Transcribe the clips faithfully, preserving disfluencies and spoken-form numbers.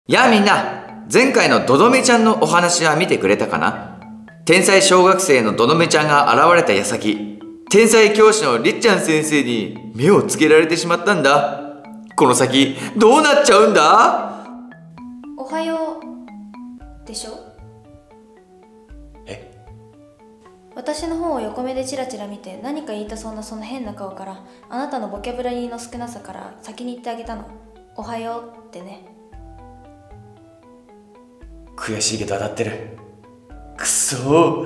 やあみんな、前回のどどめちゃんのお話は見てくれたかな？天才小学生のどどめちゃんが現れた矢先、天才教師のりっちゃん先生に目をつけられてしまったんだ。この先どうなっちゃうんだ？ おはようでしょ？ え？ 私の方を横目でチラチラ見て何か言いたそうなその変な顔から、あなたのボキャブラリーの少なさから先に言ってあげたの。おはようってね。 悔しいけど当たってる。くそー。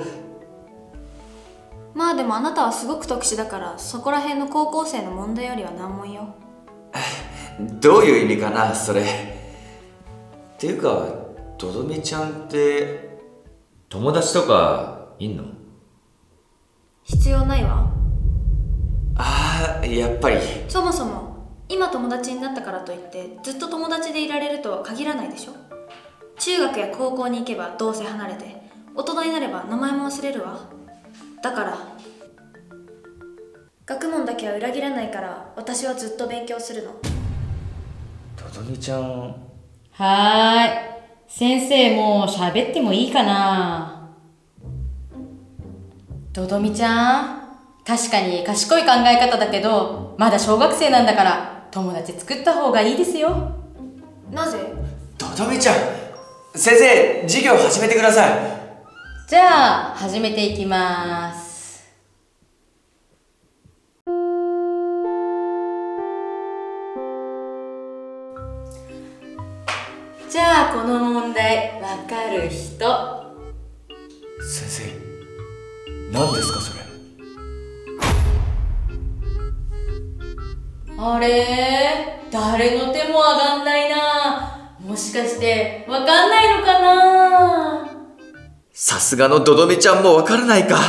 まあでもあなたはすごく特殊だから、そこら辺の高校生の問題よりは難問よ。 どういう意味かなそれ。っていうか、どどめちゃんって友達とかいんの？ 必要ないわ。 ああ、やっぱり。 そもそも今友達になったからといってずっと友達でいられるとは限らないでしょ。中学や高校に行けばどうせ離れて、大人になれば名前も忘れるわ。だから学問だけは裏切らないから、私はずっと勉強するの。 どどめちゃん。 はーい。先生もう喋ってもいいかな。どどみちゃん、確かに賢い考え方だけど、まだ小学生なんだから友達作った方がいいですよ。 なぜ？ どどめちゃん、先生、授業始めてください。 じゃあ始めていきます。じゃあこの問題わかる人？ 先生、何ですかそれ？ あれ、誰の手も上がんないな。もしかしてわかんないのかな。 さすがのどどめちゃんもわからないか。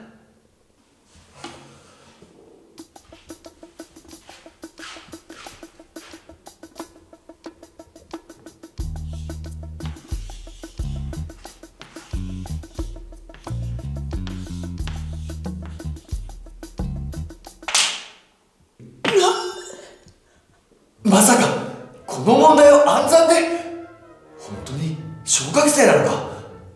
まさかこの問題を暗算で？本当に小学生なのか？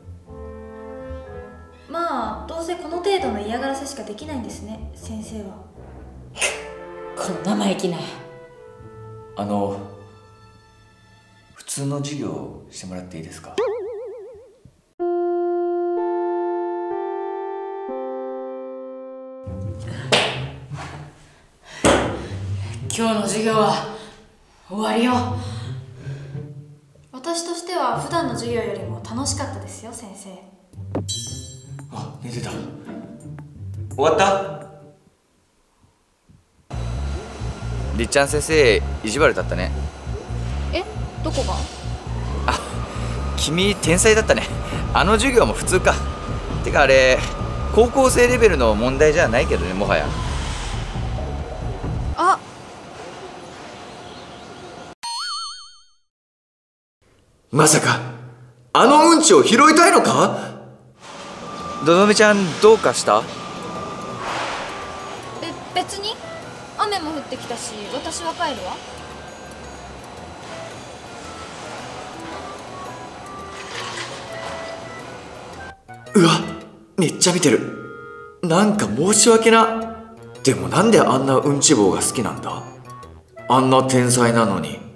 まあどうせこの程度の嫌がらせしかできないんですね、先生は。 こんな生意気な。 あの普通の授業をしてもらっていいですか？ 今日の授業は終わりよ。 私としては普段の授業よりも楽しかったですよ、先生。 あ、寝てた。終わった？りっちゃん先生、意地悪だったね。 え、どこが？ あ、君天才だったね。あの授業も普通か。てかあれ、高校生レベルの問題じゃないけどね、もはや。 あ、 まさかあのうんちを拾いたいのか？どどめちゃん、どうかした？ べ、別に。雨も降ってきたし、私は帰るわ。 うわ、めっちゃ見てる。なんか申し訳な。でもなんであんなうんち棒が好きなんだ？あんな天才なのに。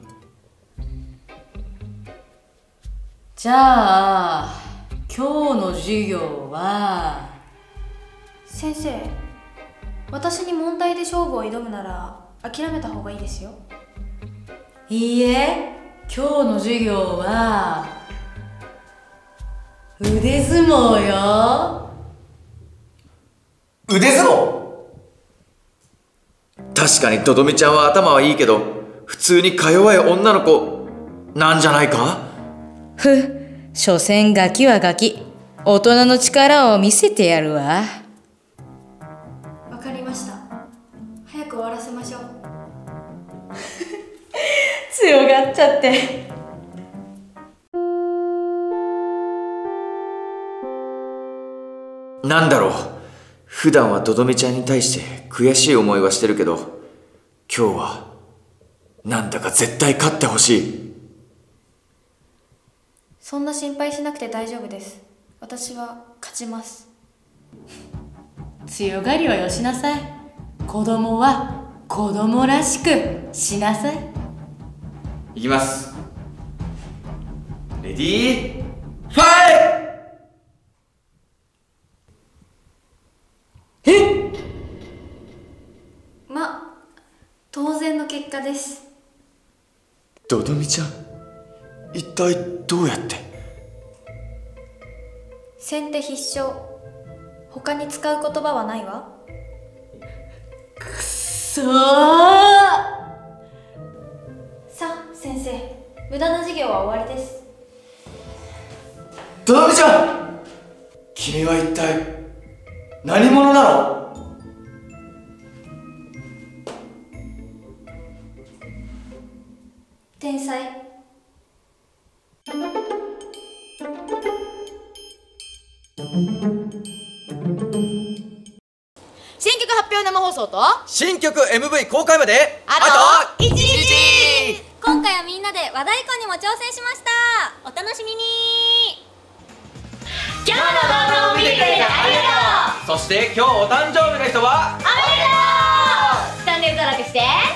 じゃあ今日の授業は。 先生、私に問題で勝負を挑むなら諦めた方がいいですよ。 いいえ、今日の授業は腕相撲よ。 腕相撲？確かにどどめちゃんは頭はいいけど、普通にか弱い女の子なんじゃないか？ ふ、所詮ガキはガキ。大人の力を見せてやるわ。 わかりました。早く終わらせましょう。 強がっちゃって。 なんだろう、普段はどどめちゃんに対して悔しい思いはしてるけど、今日はなんだか絶対勝ってほしい。 そんな心配しなくて大丈夫です。私は勝ちます。 強がりはよしなさい。子供は子供らしくしなさい。 いきます。レディーファイ。えっ、 ま、当然の結果です。 ドドミちゃん、一体どうやって？ 先手必勝。他に使う言葉はないわ。 くっそー。 さあ先生、無駄な授業は終わりです。 ドドミちゃん、君は一体何者なの？ 天才。 新曲発表生放送と新曲 エムブイ 公開まであといちにち。 今回はみんなで和太鼓にも挑戦しました。お楽しみに。 今日の動画を見てくれてありがとう。 そして今日お誕生日の人はおめでとう。チャンネル登録して